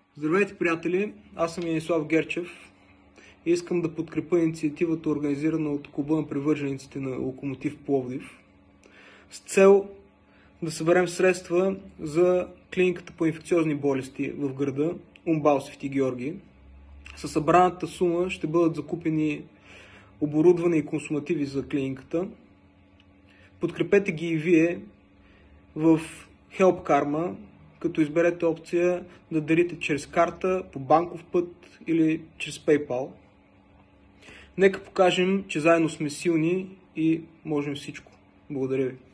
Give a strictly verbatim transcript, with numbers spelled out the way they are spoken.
Здравейте, приятели! Аз съм Янислав Герчев и искам да подкрепя инициативата, организирана от Клуба на привържениците на Локомотив Пловдив, с цел да съберем средства за клиниката по инфекциозни болести в града УМБАЛ Свети Георги. Със събраната сума ще бъдат закупени оборудване и консумативи за клиниката. Подкрепете ги и вие в Help Karma, като изберете опция да дарите чрез карта, по банков път или чрез PayPal. Нека покажем, че заедно сме силни и можем всичко. Благодаря ви.